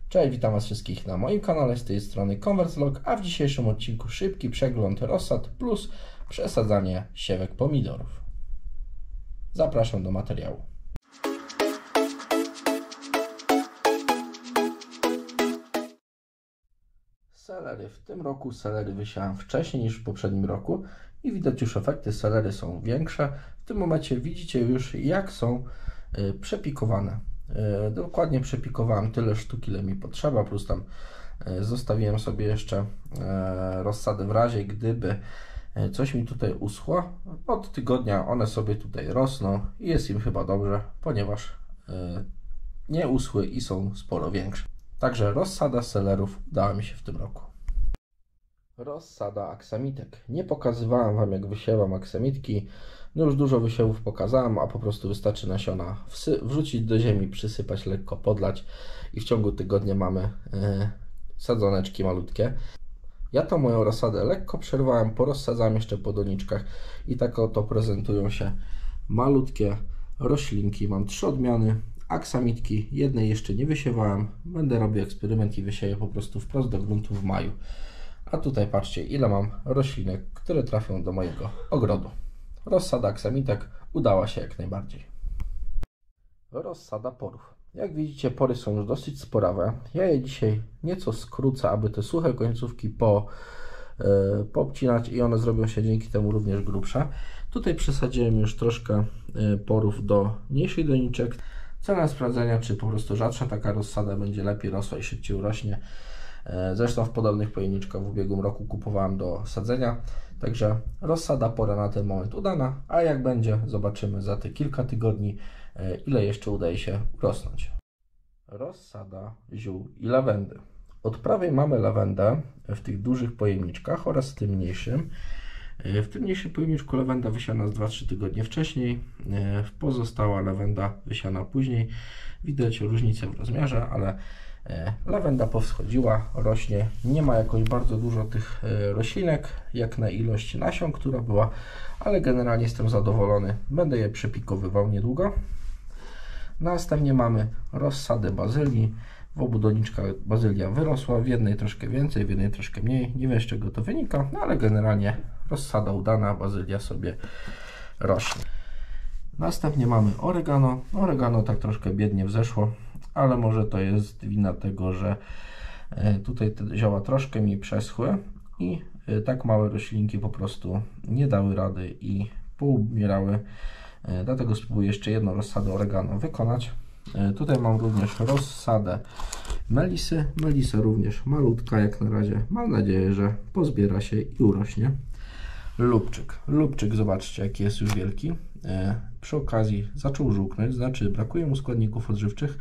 Cześć, witam Was wszystkich na moim kanale, z tej strony Converslog, a w dzisiejszym odcinku szybki przegląd rozsad plus przesadzanie siewek pomidorów. Zapraszam do materiału. Selery. W tym roku selery wysiałem wcześniej niż w poprzednim roku i widać już efekty. Selery są większe. W tym momencie widzicie już, jak są przepikowane. Dokładnie przepikowałem tyle sztuk, ile mi potrzeba, plus tam zostawiłem sobie jeszcze rozsady w razie, gdyby coś mi tutaj uschło. Od tygodnia one sobie tutaj rosną i jest im chyba dobrze, ponieważ nie uschły i są sporo większe. Także rozsada selerów udała mi się w tym roku. Rozsada aksamitek. Nie pokazywałem Wam, jak wysiewam aksamitki. No już dużo wysiewów pokazałem, a po prostu wystarczy nasiona wrzucić do ziemi, przysypać, lekko podlać i w ciągu tygodnia mamy sadzoneczki malutkie. Ja tą moją rozsadę lekko przerwałem, porozsadzałem jeszcze po doniczkach i tak oto prezentują się malutkie roślinki. Mam 3 odmiany aksamitki, jednej jeszcze nie wysiewałem. Będę robił eksperyment i wysieję po prostu wprost do gruntu w maju. A tutaj patrzcie, ile mam roślinek, które trafią do mojego ogrodu. Rozsada aksamitek udała się jak najbardziej. Rozsada porów. Jak widzicie, pory są już dosyć sporawe. Ja je dzisiaj nieco skrócę, aby te suche końcówki poobcinać i one zrobią się dzięki temu również grubsze. Tutaj przesadziłem już troszkę porów do mniejszych doniczek. Celem sprawdzenia, czy po prostu rzadsza taka rozsada będzie lepiej rosła i szybciej urośnie. Zresztą w podobnych pojemniczkach w ubiegłym roku kupowałem do sadzenia. Także rozsada pora na ten moment udana, a jak będzie, zobaczymy za te kilka tygodni, ile jeszcze udaje się urosnąć. Rozsada ziół i lawendy. Od prawej mamy lawendę w tych dużych pojemniczkach oraz w tym mniejszym. W tym mniejszym pojemniczku lawenda wysiana z 2-3 tygodnie wcześniej, pozostała lawenda wysiana później. Widać różnicę w rozmiarze, ale lawenda powschodziła, rośnie. Nie ma jakoś bardzo dużo tych roślinek, jak na ilość nasion, która była, ale generalnie jestem zadowolony. Będę je przepikowywał niedługo. Następnie mamy rozsadę bazylii. W obu doniczkach bazylia wyrosła, w jednej troszkę więcej, w jednej troszkę mniej. Nie wiem, z czego to wynika, no ale generalnie rozsada udana, bazylia sobie rośnie. Następnie mamy oregano. Oregano tak troszkę biednie wzeszło, ale może to jest wina tego, że tutaj te zioła troszkę mi przeschły i tak małe roślinki po prostu nie dały rady i poumierały. Dlatego spróbuję jeszcze jedną rozsadę oregano wykonać. Tutaj mam również rozsadę melisy. Melisa również malutka jak na razie. Mam nadzieję, że pozbiera się i urośnie. Lubczyk. Lubczyk, zobaczcie, jaki jest już wielki. Przy okazji zaczął żółknąć, znaczy brakuje mu składników odżywczych.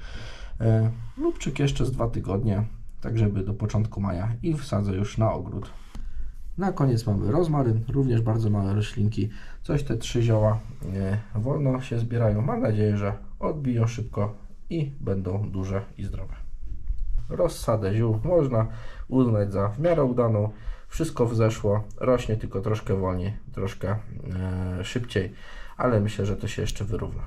Lubczyk jeszcze z 2 tygodnie, tak żeby do początku maja i wsadzę już na ogród. Na koniec mamy rozmaryn, również bardzo małe roślinki. Coś te 3 zioła wolno się zbierają. Mam nadzieję, że odbiją szybko i będą duże i zdrowe. Rozsadę ziół można uznać za w miarę udaną. Wszystko wzeszło, rośnie tylko troszkę wolniej, troszkę szybciej, ale myślę, że to się jeszcze wyrówna.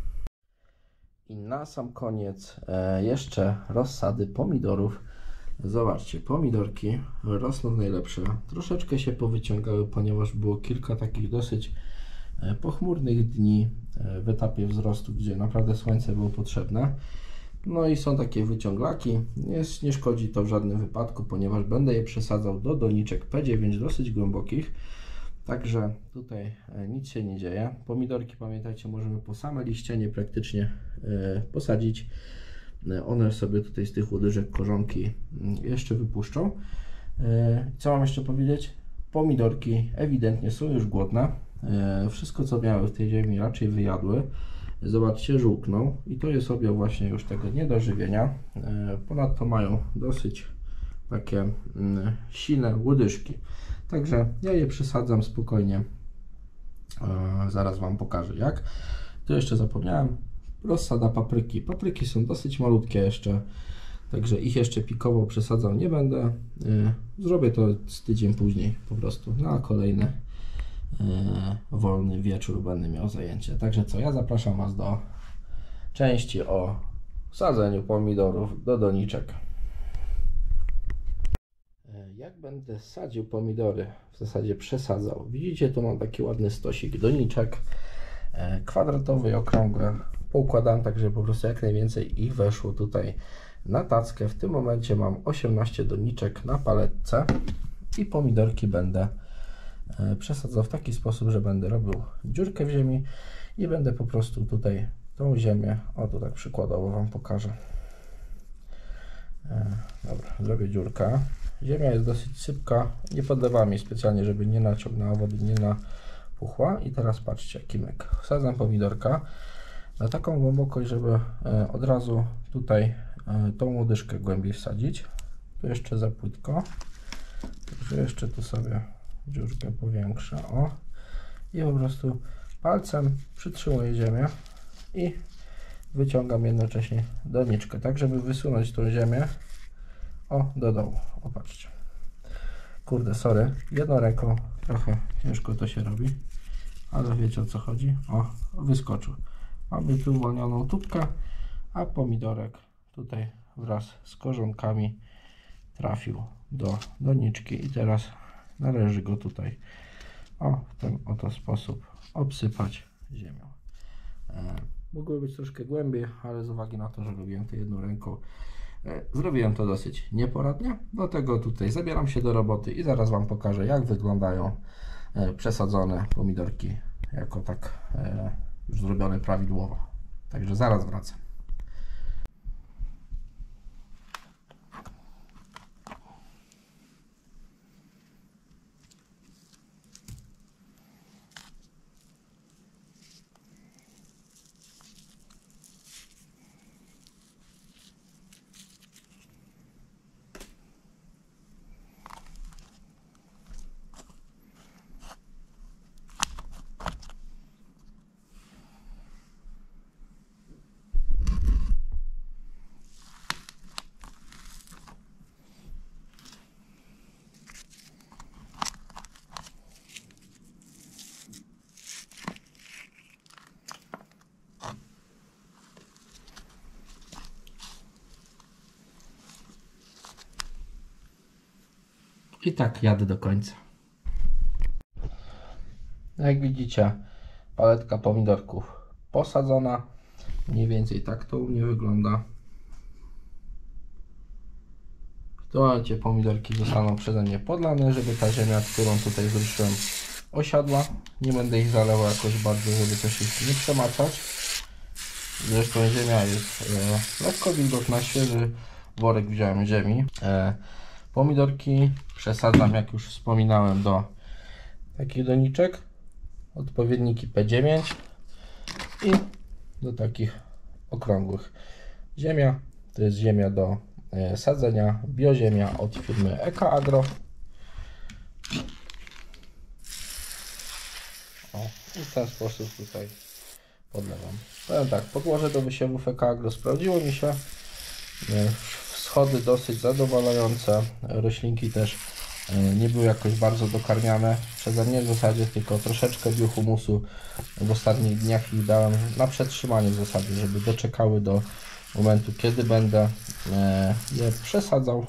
I na sam koniec jeszcze rozsady pomidorów. Zobaczcie, pomidorki rosną najlepsze. Troszeczkę się powyciągały, ponieważ było kilka takich dosyć pochmurnych dni w etapie wzrostu, gdzie naprawdę słońce było potrzebne. No i są takie wyciąglaki. Nie szkodzi to w żadnym wypadku, ponieważ będę je przesadzał do doniczek P9 dosyć głębokich. Także tutaj nic się nie dzieje. Pomidorki, pamiętajcie, możemy po same liście praktycznie posadzić. One sobie tutaj z tych łodyżek korzonki jeszcze wypuszczą. Co mam jeszcze powiedzieć? Pomidorki ewidentnie są już głodne. Wszystko, co miały w tej ziemi, raczej wyjadły. Zobaczcie, żółkną i to jest objaw właśnie już tego niedożywienia. Ponadto mają dosyć takie silne łodyżki. Także ja je przesadzam spokojnie. Zaraz Wam pokażę jak. Tu jeszcze zapomniałem. Rozsada papryki. Papryki są dosyć malutkie jeszcze, także ich jeszcze pikowo przesadzał nie będę. Zrobię to z tydzień później po prostu na kolejny wolny wieczór będę miał zajęcie. Także co, ja zapraszam Was do części o sadzeniu pomidorów do doniczek. Jak będę sadził pomidory, w zasadzie przesadzał. Widzicie, tu mam taki ładny stosik doniczek, kwadratowy i okrągły. Poukładałem tak, żeby po prostu jak najwięcej ich weszło tutaj na tackę. W tym momencie mam 18 doniczek na paletce i pomidorki będę przesadzał w taki sposób, że będę robił dziurkę w ziemi i będę po prostu tutaj tą ziemię, o tu tak przykładowo Wam pokażę. Dobra, zrobię dziurkę. Ziemia jest dosyć sypka, nie podlewam jej specjalnie, żeby nie naciągnęła wody, nie napuchła. I teraz patrzcie, kimek. Wsadzam pomidorka na taką głębokość, żeby od razu tutaj tą łodyżkę głębiej wsadzić. Tu jeszcze za płytko. Także jeszcze tu sobie dziurkę powiększę. O. I po prostu palcem przytrzymuję ziemię i wyciągam jednocześnie doniczkę, tak żeby wysunąć tą ziemię do dołu. O, patrzcie. Kurde, sorry. Jedną ręką trochę ciężko to się robi, ale wiecie, o co chodzi. O, wyskoczył. Mamy tu uwolnioną tubkę, a pomidorek tutaj wraz z korzonkami trafił do doniczki i teraz należy go tutaj w ten oto sposób obsypać ziemią. Mogło być troszkę głębiej, ale z uwagi na to, że robiłem to jedną ręką, zrobiłem to dosyć nieporadnie. Dlatego tutaj zabieram się do roboty i zaraz Wam pokażę, jak wyglądają przesadzone pomidorki jako tak już zrobione prawidłowo. Także zaraz wracam. I tak jadę do końca. Jak widzicie, paletka pomidorków posadzona. Mniej więcej tak to u mnie wygląda. W tym momencie pomidorki zostaną przeze mnie podlane, żeby ta ziemia, którą tutaj wrzuciłem, osiadła. Nie będę ich zalewał jakoś bardzo, żeby też ich nie przemaczać. Zresztą ziemia jest lekko wilgotna, świeży worek wziąłem ziemi. Pomidorki przesadzam, jak już wspominałem, do takich doniczek, odpowiedniki P9 i do takich okrągłych. Ziemia to jest ziemia do sadzenia, bioziemia od firmy EcoAgro. I w ten sposób tutaj podlewam. Powiem tak, podłoże do wysiewów EcoAgro sprawdziło mi się. Wschody dosyć zadowalające, roślinki też nie były jakoś bardzo dokarmiane przeze mnie w zasadzie, tylko troszeczkę biohumusu w ostatnich dniach ich dałem na przetrzymanie w zasadzie, żeby doczekały do momentu, kiedy będę je przesadzał.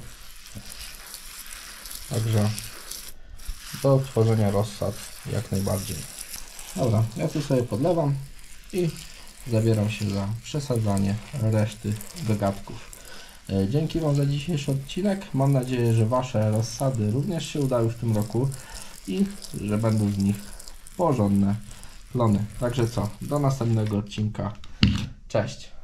Także do tworzenia rozsad jak najbardziej. Dobra, ja tu sobie podlewam i zabieram się za przesadzanie reszty gagatków. Dzięki Wam za dzisiejszy odcinek. Mam nadzieję, że Wasze rozsady również się udały w tym roku i że będą z nich porządne plony. Także co, do następnego odcinka. Cześć!